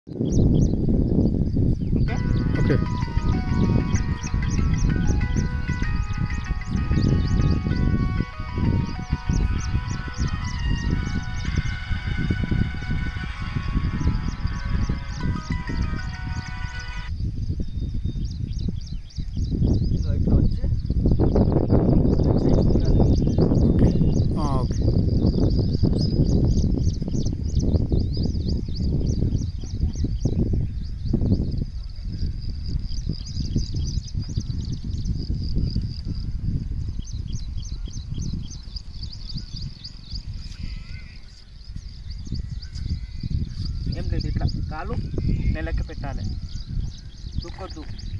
Okay okay. ఇట్లా వచ్చి okay. Okay. ఏం లేదు, ఇట్లా కాలు నెలకి పెట్టాలి, దుక్కొద్దు.